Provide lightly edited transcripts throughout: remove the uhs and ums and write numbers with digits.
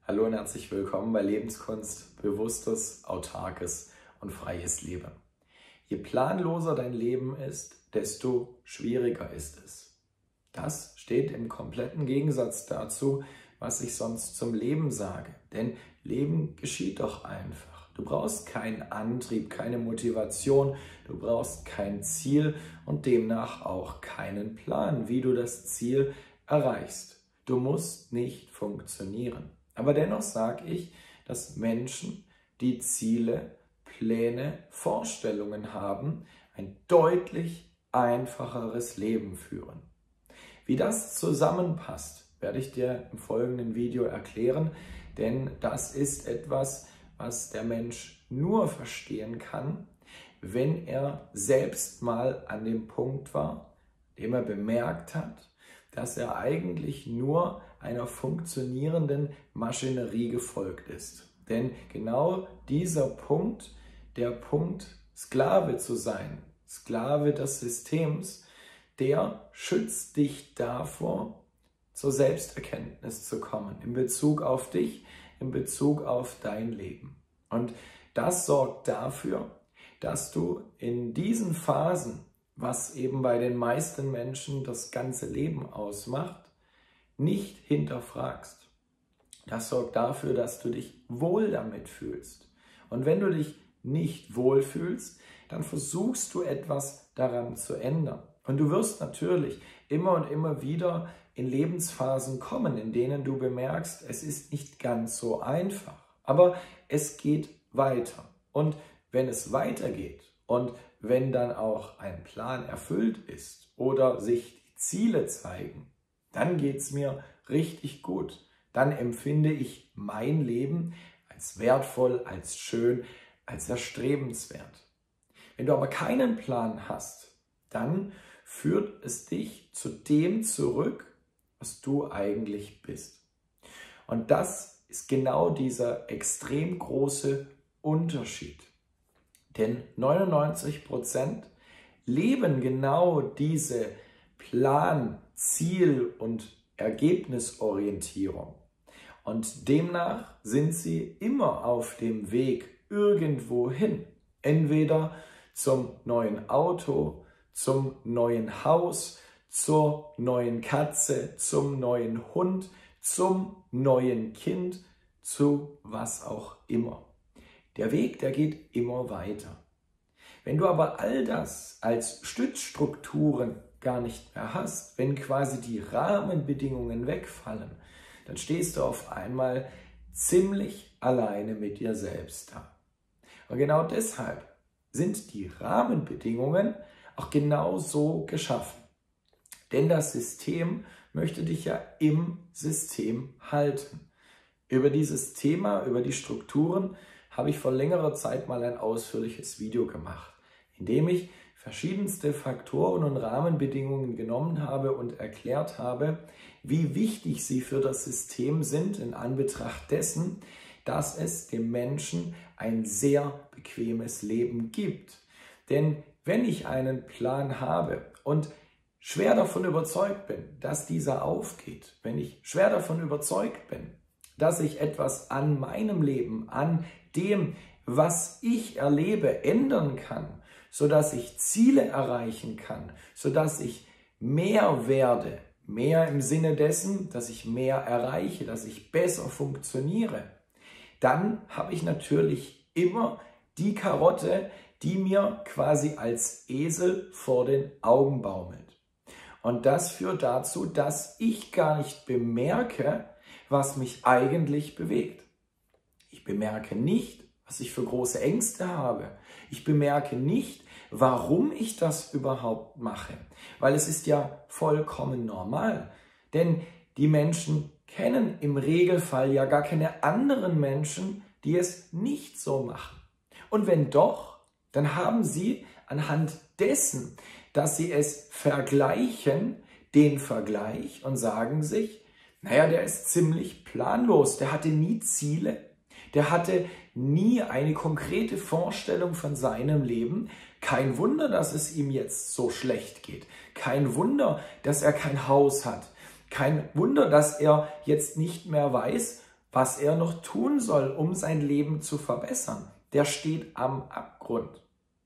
Hallo und herzlich willkommen bei Lebenskunst, bewusstes, autarkes und freies Leben. Je planloser dein Leben ist, desto schwieriger ist es. Das steht im kompletten Gegensatz dazu, was ich sonst zum Leben sage. Denn Leben geschieht doch einfach. Du brauchst keinen Antrieb, keine Motivation, du brauchst kein Ziel und demnach auch keinen Plan, wie du das Ziel erreichst. Du musst nicht funktionieren. Aber dennoch sage ich, dass Menschen, die Ziele, Pläne, Vorstellungen haben, ein deutlich einfacheres Leben führen. Wie das zusammenpasst, werde ich dir im folgenden Video erklären, denn das ist etwas, was der Mensch nur verstehen kann, wenn er selbst mal an dem Punkt war, in dem er bemerkt hat, dass er eigentlich nur einer funktionierenden Maschinerie gefolgt ist. Denn genau dieser Punkt, der Punkt Sklave zu sein, Sklave des Systems, der schützt dich davor, zur Selbsterkenntnis zu kommen, in Bezug auf dich, in Bezug auf dein Leben. Und das sorgt dafür, dass du in diesen Phasen, was eben bei den meisten Menschen das ganze Leben ausmacht, nicht hinterfragst. Das sorgt dafür, dass du dich wohl damit fühlst. Und wenn du dich nicht wohl fühlst, dann versuchst du etwas daran zu ändern. Und du wirst natürlich immer und immer wieder in Lebensphasen kommen, in denen du bemerkst, es ist nicht ganz so einfach. Aber es geht weiter. Und wenn es weitergeht und wenn dann auch ein Plan erfüllt ist oder sich die Ziele zeigen, dann geht es mir richtig gut. Dann empfinde ich mein Leben als wertvoll, als schön, als erstrebenswert. Wenn du aber keinen Plan hast, dann führt es dich zu dem zurück, was du eigentlich bist. Und das ist genau dieser extrem große Unterschied. Denn 99% leben genau diese Plan-, Ziel- und Ergebnisorientierung. Und demnach sind sie immer auf dem Weg irgendwo hin. Entweder zum neuen Auto, zum neuen Haus, zur neuen Katze, zum neuen Hund, zum neuen Kind, zu was auch immer. Der Weg, der geht immer weiter. Wenn du aber all das als Stützstrukturen gar nicht mehr hast, wenn quasi die Rahmenbedingungen wegfallen, dann stehst du auf einmal ziemlich alleine mit dir selbst da. Und genau deshalb sind die Rahmenbedingungen auch genau so geschaffen. Denn das System möchte dich ja im System halten. Über dieses Thema, über die Strukturen, habe ich vor längerer Zeit mal ein ausführliches Video gemacht, in dem ich verschiedenste Faktoren und Rahmenbedingungen genommen habe und erklärt habe, wie wichtig sie für das System sind in Anbetracht dessen, dass es dem Menschen ein sehr bequemes Leben gibt. Denn wenn ich einen Plan habe und schwer davon überzeugt bin, dass dieser aufgeht, wenn ich schwer davon überzeugt bin, dass ich etwas an meinem Leben, an dem, was ich erlebe, ändern kann, sodass ich Ziele erreichen kann, sodass ich mehr werde, mehr im Sinne dessen, dass ich mehr erreiche, dass ich besser funktioniere, dann habe ich natürlich immer die Karotte, die mir quasi als Esel vor den Augen baumelt. Und das führt dazu, dass ich gar nicht bemerke, was mich eigentlich bewegt. Ich bemerke nicht, was ich für große Ängste habe. Ich bemerke nicht, warum ich das überhaupt mache. Weil es ist ja vollkommen normal. Denn die Menschen kennen im Regelfall ja gar keine anderen Menschen, die es nicht so machen. Und wenn doch, dann haben sie anhand dessen, dass sie es vergleichen, den Vergleich und sagen sich, naja, der ist ziemlich planlos, der hatte nie Ziele, der hatte nie eine konkrete Vorstellung von seinem Leben. Kein Wunder, dass es ihm jetzt so schlecht geht. Kein Wunder, dass er kein Haus hat. Kein Wunder, dass er jetzt nicht mehr weiß, was er noch tun soll, um sein Leben zu verbessern. Der steht am Abgrund.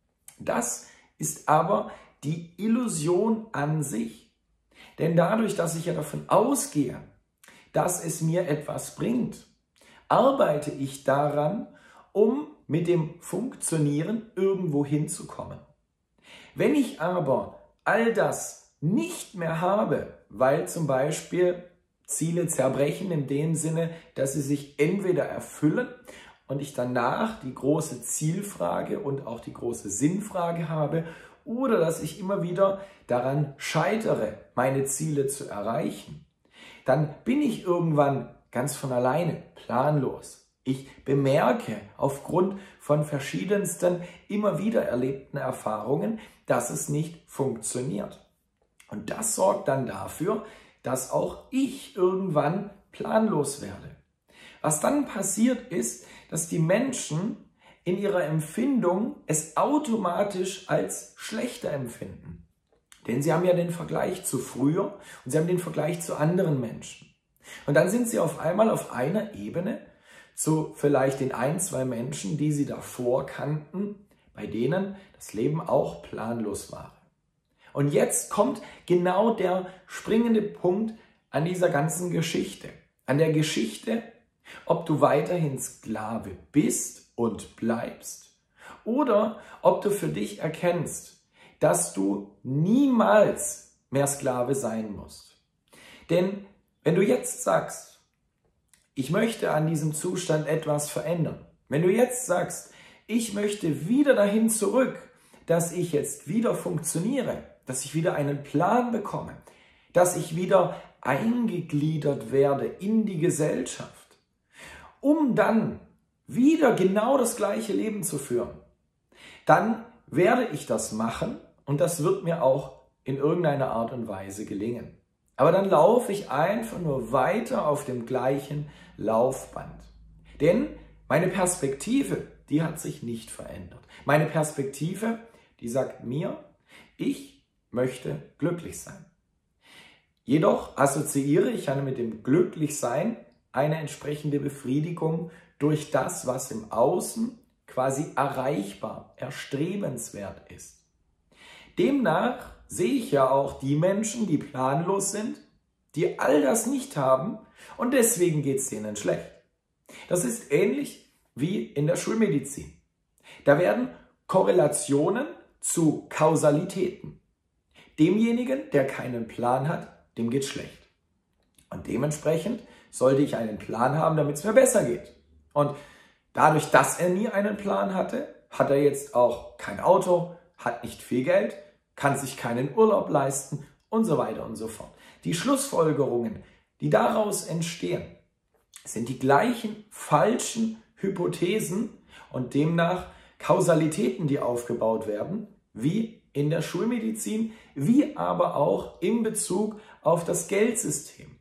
Das ist aber die Illusion an sich. Denn dadurch, dass ich ja davon ausgehe, dass es mir etwas bringt, arbeite ich daran, um mit dem Funktionieren irgendwo hinzukommen. Wenn ich aber all das nicht mehr habe, weil zum Beispiel Ziele zerbrechen in dem Sinne, dass sie sich entweder erfüllen und ich danach die große Zielfrage und auch die große Sinnfrage habe, oder dass ich immer wieder daran scheitere, meine Ziele zu erreichen, dann bin ich irgendwann ganz von alleine planlos. Ich bemerke aufgrund von verschiedensten, immer wieder erlebten Erfahrungen, dass es nicht funktioniert. Und das sorgt dann dafür, dass auch ich irgendwann planlos werde. Was dann passiert ist, dass die Menschen in ihrer Empfindung es automatisch als schlechter empfinden. Denn sie haben ja den Vergleich zu früher und sie haben den Vergleich zu anderen Menschen. Und dann sind sie auf einmal auf einer Ebene zu vielleicht den 1, 2 Menschen, die sie davor kannten, bei denen das Leben auch planlos war. Und jetzt kommt genau der springende Punkt an dieser ganzen Geschichte. An der Geschichte, ob du weiterhin Sklave bist und bleibst oder ob du für dich erkennst, dass du niemals mehr Sklave sein musst. Denn wenn du jetzt sagst, ich möchte an diesem Zustand etwas verändern, wenn du jetzt sagst, ich möchte wieder dahin zurück, dass ich jetzt wieder funktioniere, dass ich wieder einen Plan bekomme, dass ich wieder eingegliedert werde in die Gesellschaft, um dann wieder genau das gleiche Leben zu führen, dann werde ich das machen und das wird mir auch in irgendeiner Art und Weise gelingen. Aber dann laufe ich einfach nur weiter auf dem gleichen Laufband. Denn meine Perspektive, die hat sich nicht verändert. Meine Perspektive, die sagt mir, ich möchte glücklich sein. Jedoch assoziiere ich mit dem Glücklichsein eine entsprechende Befriedigung durch das, was im Außen quasi erreichbar, erstrebenswert ist. Demnach sehe ich ja auch die Menschen, die planlos sind, die all das nicht haben und deswegen geht es denen schlecht. Das ist ähnlich wie in der Schulmedizin. Da werden Korrelationen zu Kausalitäten. Demjenigen, der keinen Plan hat, dem geht schlecht. Und dementsprechend sollte ich einen Plan haben, damit es mir besser geht. Und dadurch, dass er nie einen Plan hatte, hat er jetzt auch kein Auto, hat nicht viel Geld, kann sich keinen Urlaub leisten und so weiter und so fort. Die Schlussfolgerungen, die daraus entstehen, sind die gleichen falschen Hypothesen und demnach Kausalitäten, die aufgebaut werden, wie in der Schulmedizin, wie aber auch in Bezug auf das Geldsystem.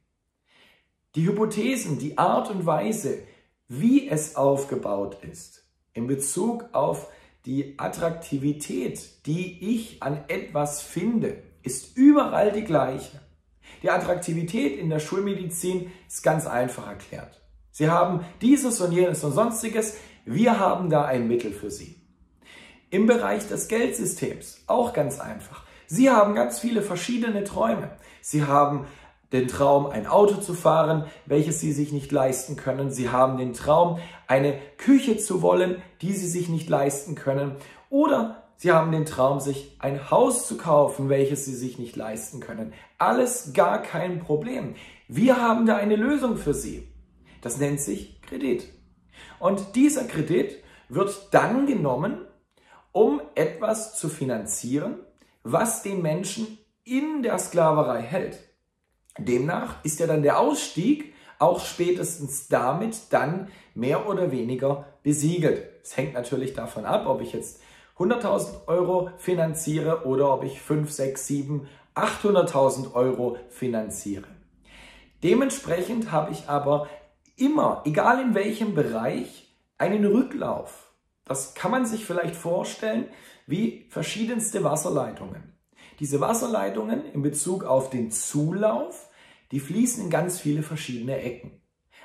Die Hypothesen, die Art und Weise, wie es aufgebaut ist, in Bezug auf die Attraktivität, die ich an etwas finde, ist überall die gleiche. Die Attraktivität in der Schulmedizin ist ganz einfach erklärt. Sie haben dieses und jenes und sonstiges, wir haben da ein Mittel für Sie. Im Bereich des Geldsystems auch ganz einfach. Sie haben ganz viele verschiedene Träume. Sie haben den Traum, ein Auto zu fahren, welches Sie sich nicht leisten können. Sie haben den Traum, eine Küche zu wollen, die Sie sich nicht leisten können. Oder Sie haben den Traum, sich ein Haus zu kaufen, welches Sie sich nicht leisten können. Alles gar kein Problem. Wir haben da eine Lösung für Sie. Das nennt sich Kredit. Und dieser Kredit wird dann genommen, um etwas zu finanzieren, was den Menschen in der Sklaverei hält. Demnach ist ja dann der Ausstieg auch spätestens damit dann mehr oder weniger besiegelt. Es hängt natürlich davon ab, ob ich jetzt 100.000 Euro finanziere oder ob ich 5, 6, 7, 800.000 Euro finanziere. Dementsprechend habe ich aber immer, egal in welchem Bereich, einen Rücklauf. Das kann man sich vielleicht vorstellen wie verschiedenste Wasserleitungen. Diese Wasserleitungen in Bezug auf den Zulauf, die fließen in ganz viele verschiedene Ecken.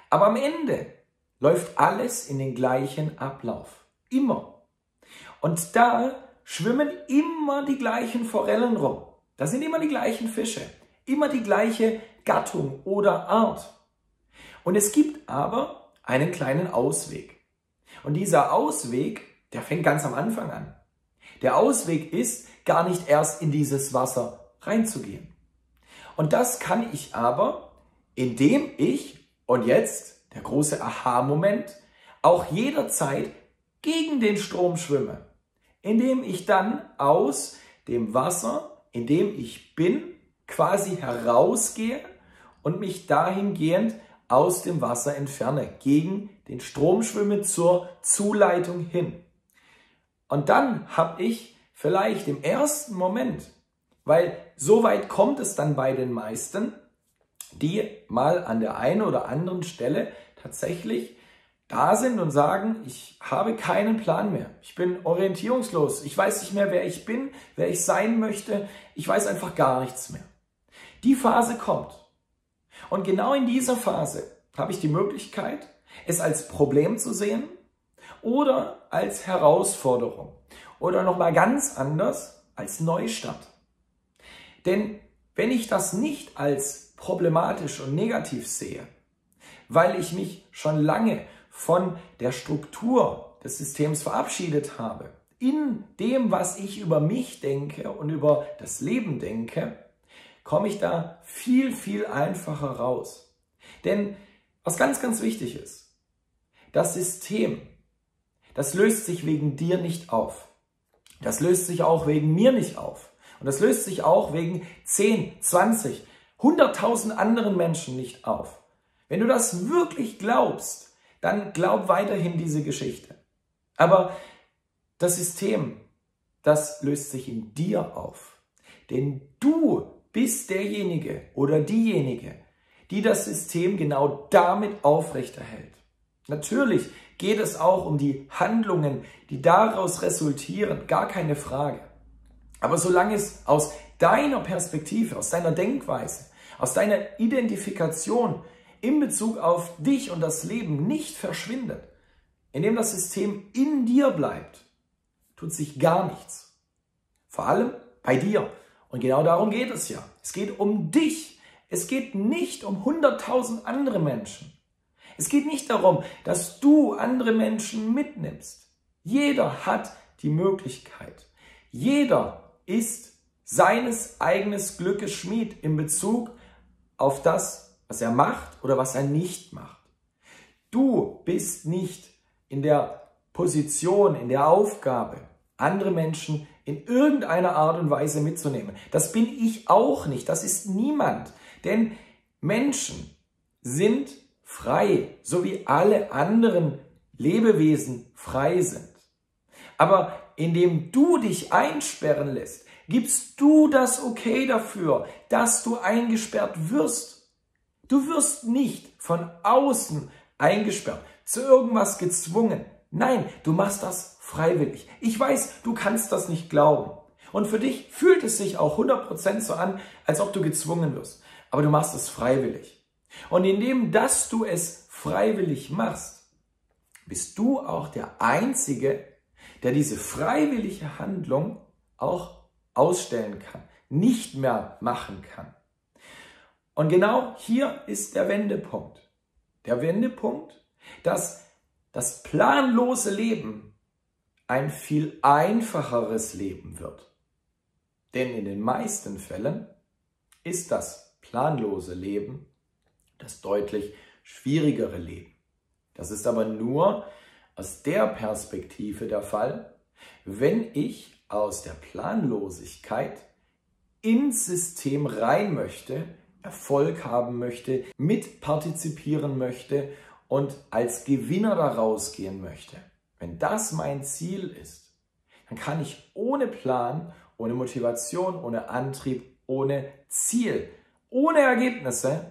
Aber am Ende läuft alles in den gleichen Ablauf. Immer. Und da schwimmen immer die gleichen Forellen rum. Da sind immer die gleichen Fische. Immer die gleiche Gattung oder Art. Und es gibt aber einen kleinen Ausweg. Und dieser Ausweg, der fängt ganz am Anfang an. Der Ausweg ist, gar nicht erst in dieses Wasser reinzugehen. Und das kann ich aber, indem ich, und jetzt der große Aha-Moment, auch jederzeit gegen den Strom schwimme. Indem ich dann aus dem Wasser, in dem ich bin, quasi herausgehe und mich dahingehend aus dem Wasser entferne, gegen den Strom schwimme zur Zuleitung hin. Und dann habe ich vielleicht im ersten Moment, weil so weit kommt es dann bei den meisten, die mal an der einen oder anderen Stelle tatsächlich da sind und sagen, ich habe keinen Plan mehr, ich bin orientierungslos, ich weiß nicht mehr, wer ich bin, wer ich sein möchte, ich weiß einfach gar nichts mehr. Die Phase kommt. Und genau in dieser Phase habe ich die Möglichkeit, es als Problem zu sehen oder als Herausforderung oder nochmal ganz anders als Neustart. Denn wenn ich das nicht als problematisch und negativ sehe, weil ich mich schon lange von der Struktur des Systems verabschiedet habe, in dem, was ich über mich denke und über das Leben denke, komme ich da viel, viel einfacher raus. Denn was ganz, ganz wichtig ist, das System, das löst sich wegen dir nicht auf. Das löst sich auch wegen mir nicht auf. Und das löst sich auch wegen 10, 20, 100.000 anderen Menschen nicht auf. Wenn du das wirklich glaubst, dann glaub weiterhin diese Geschichte. Aber das System, das löst sich in dir auf. Denn du bist derjenige oder diejenige, die das System genau damit aufrechterhält. Natürlich geht es auch um die Handlungen, die daraus resultieren, gar keine Frage. Aber solange es aus deiner Perspektive, aus deiner Denkweise, aus deiner Identifikation in Bezug auf dich und das Leben nicht verschwindet, indem das System in dir bleibt, tut sich gar nichts. Vor allem bei dir. Und genau darum geht es ja. Es geht um dich. Es geht nicht um 100.000 andere Menschen. Es geht nicht darum, dass du andere Menschen mitnimmst. Jeder hat die Möglichkeit. Jeder ist seines eigenen Glückes Schmied in Bezug auf das, was er macht oder was er nicht macht. Du bist nicht in der Position, in der Aufgabe, andere Menschen in irgendeiner Art und Weise mitzunehmen. Das bin ich auch nicht, das ist niemand. Denn Menschen sind frei, so wie alle anderen Lebewesen frei sind. Aber indem du dich einsperren lässt, gibst du das Okay dafür, dass du eingesperrt wirst. Du wirst nicht von außen eingesperrt, zu irgendwas gezwungen. Nein, du machst das freiwillig. Ich weiß, du kannst das nicht glauben. Und für dich fühlt es sich auch 100% so an, als ob du gezwungen wirst. Aber du machst es freiwillig. Und indem, dass du es freiwillig machst, bist du auch der Einzige, der diese freiwillige Handlung auch ausstellen kann, nicht mehr machen kann. Und genau hier ist der Wendepunkt. Der Wendepunkt, dass das planlose Leben ein viel einfacheres Leben wird. Denn in den meisten Fällen ist das planlose Leben das deutlich schwierigere Leben. Das ist aber nur aus der Perspektive der Fall, wenn ich aus der Planlosigkeit ins System rein möchte, Erfolg haben möchte, mitpartizipieren möchte und als Gewinner da rausgehen möchte. Wenn das mein Ziel ist, dann kann ich ohne Plan, ohne Motivation, ohne Antrieb, ohne Ziel, ohne Ergebnisse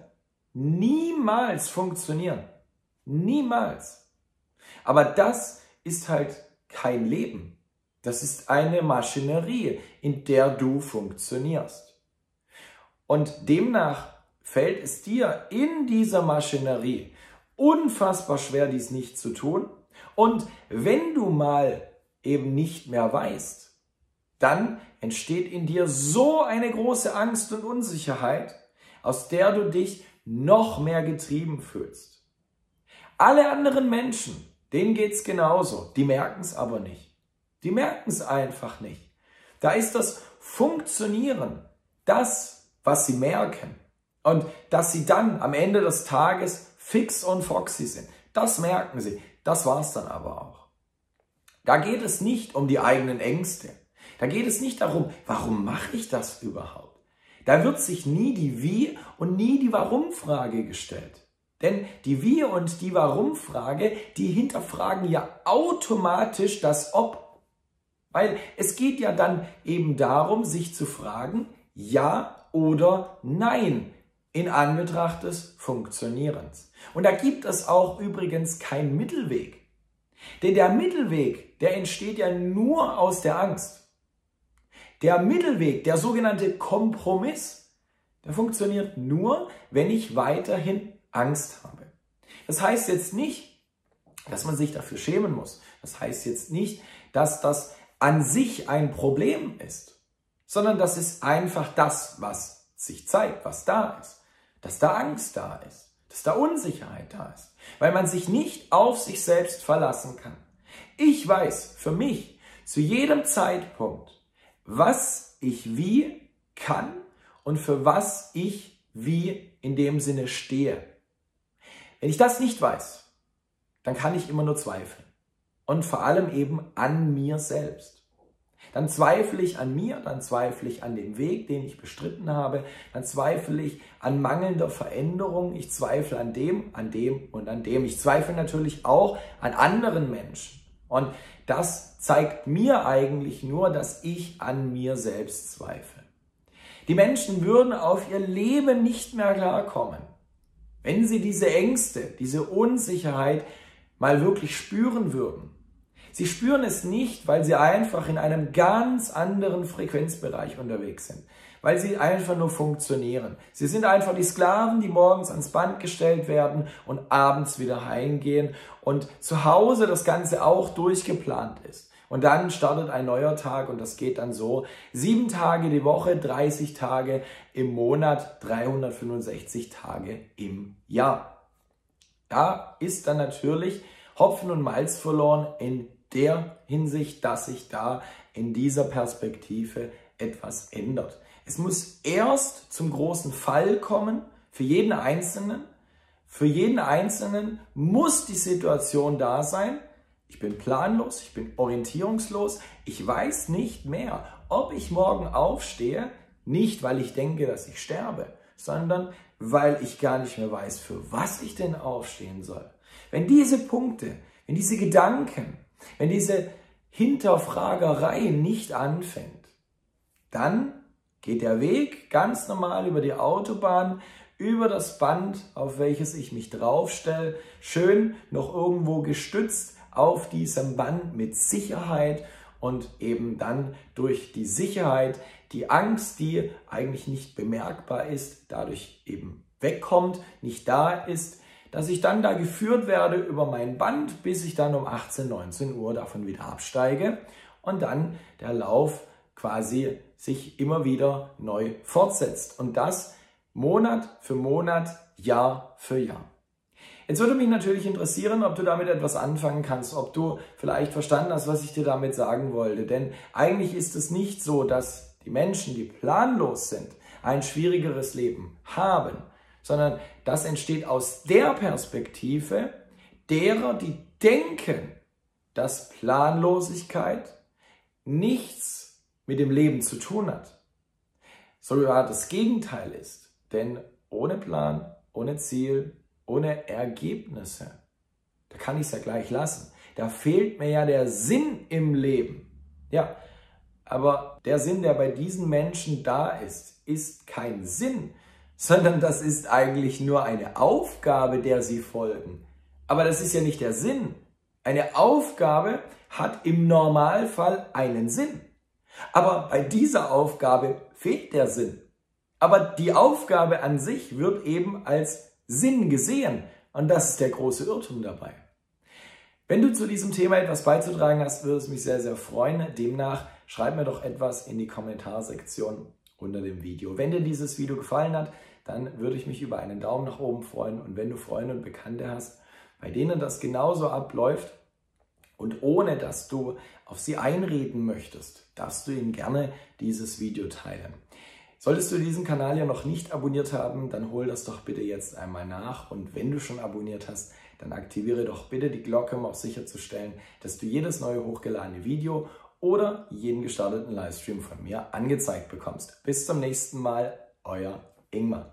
niemals funktionieren. Niemals. Aber das ist halt kein Leben. Das ist eine Maschinerie, in der du funktionierst. Und demnach fällt es dir in dieser Maschinerie unfassbar schwer, dies nicht zu tun. Und wenn du mal eben nicht mehr weißt, dann entsteht in dir so eine große Angst und Unsicherheit, aus der du dich noch mehr getrieben fühlst. Alle anderen Menschen, denen geht's genauso, die merken es aber nicht. Die merken es einfach nicht. Da ist das Funktionieren, das, was sie merken. Und dass sie dann am Ende des Tages fix und foxy sind, das merken sie. Das war's dann aber auch. Da geht es nicht um die eigenen Ängste. Da geht es nicht darum, warum mache ich das überhaupt? Da wird sich nie die Wie- und nie die Warum-Frage gestellt. Denn die Wie- und die Warum-Frage, die hinterfragen ja automatisch das Ob. Weil es geht ja dann eben darum, sich zu fragen, ja oder nein, in Anbetracht des Funktionierens. Und da gibt es auch übrigens keinen Mittelweg. Denn der Mittelweg, der entsteht ja nur aus der Angst. Der Mittelweg, der sogenannte Kompromiss, der funktioniert nur, wenn ich weiterhin Angst habe. Das heißt jetzt nicht, dass man sich dafür schämen muss. Das heißt jetzt nicht, dass das an sich ein Problem ist, sondern das ist einfach das, was sich zeigt, was da ist. Dass da Angst da ist, dass da Unsicherheit da ist, weil man sich nicht auf sich selbst verlassen kann. Ich weiß für mich zu jedem Zeitpunkt, was ich wie kann und für was ich wie in dem Sinne stehe. Wenn ich das nicht weiß, dann kann ich immer nur zweifeln. Und vor allem eben an mir selbst. Dann zweifle ich an mir, dann zweifle ich an dem Weg, den ich bestritten habe, dann zweifle ich an mangelnder Veränderung, ich zweifle an dem und an dem. Ich zweifle natürlich auch an anderen Menschen. Und das zeigt mir eigentlich nur, dass ich an mir selbst zweifle. Die Menschen würden auf ihr Leben nicht mehr klarkommen, wenn sie diese Ängste, diese Unsicherheit mal wirklich spüren würden. Sie spüren es nicht, weil sie einfach in einem ganz anderen Frequenzbereich unterwegs sind, weil sie einfach nur funktionieren. Sie sind einfach die Sklaven, die morgens ans Band gestellt werden und abends wieder heimgehen und zu Hause das Ganze auch durchgeplant ist. Und dann startet ein neuer Tag und das geht dann so: 7 Tage die Woche, 30 Tage im Monat, 365 Tage im Jahr. Da ist dann natürlich Hopfen und Malz verloren in der Hinsicht, dass sich da in dieser Perspektive etwas ändert. Es muss erst zum großen Fall kommen für jeden Einzelnen. Für jeden Einzelnen muss die Situation da sein: Ich bin planlos, ich bin orientierungslos, ich weiß nicht mehr, ob ich morgen aufstehe, nicht weil ich denke, dass ich sterbe, sondern weil ich gar nicht mehr weiß, für was ich denn aufstehen soll. Wenn diese Punkte, wenn diese Gedanken, wenn diese Hinterfragerei nicht anfängt, dann geht der Weg ganz normal über die Autobahn, über das Band, auf welches ich mich draufstelle, schön noch irgendwo gestützt auf diesem Band mit Sicherheit und eben dann durch die Sicherheit die Angst, die eigentlich nicht bemerkbar ist, dadurch eben wegkommt, nicht da ist, dass ich dann da geführt werde über mein Band, bis ich dann um 18, 19 Uhr davon wieder absteige und dann der Lauf quasi sich immer wieder neu fortsetzt. Und das Monat für Monat, Jahr für Jahr. Jetzt würde mich natürlich interessieren, ob du damit etwas anfangen kannst, ob du vielleicht verstanden hast, was ich dir damit sagen wollte. Denn eigentlich ist es nicht so, dass die Menschen, die planlos sind, ein schwierigeres Leben haben, sondern das entsteht aus der Perspektive derer, die denken, dass Planlosigkeit nichts mit dem Leben zu tun hat. Sogar das Gegenteil ist. Denn ohne Plan, ohne Ziel, ohne Ergebnisse, da kann ich es ja gleich lassen. Da fehlt mir ja der Sinn im Leben. Ja, aber der Sinn, der bei diesen Menschen da ist kein Sinn, sondern das ist eigentlich nur eine Aufgabe, der sie folgen. Aber das ist ja nicht der Sinn. Eine Aufgabe hat im Normalfall einen Sinn. Aber bei dieser Aufgabe fehlt der Sinn. Aber die Aufgabe an sich wird eben als Sinn gesehen, Und das ist der große Irrtum dabei. Wenn du zu diesem Thema etwas beizutragen hast, würde es mich sehr, sehr freuen. Demnach schreib mir doch etwas in die Kommentarsektion unter dem Video. Wenn dir dieses Video gefallen hat, dann würde ich mich über einen Daumen nach oben freuen. Und wenn du Freunde und Bekannte hast, bei denen das genauso abläuft und ohne dass du auf sie einreden möchtest, darfst du ihnen gerne dieses Video teilen. Solltest du diesen Kanal ja noch nicht abonniert haben, dann hol das doch bitte jetzt einmal nach. Und wenn du schon abonniert hast, dann aktiviere doch bitte die Glocke, um auch sicherzustellen, dass du jedes neue hochgeladene Video oder jeden gestarteten Livestream von mir angezeigt bekommst. Bis zum nächsten Mal, euer Ingmar.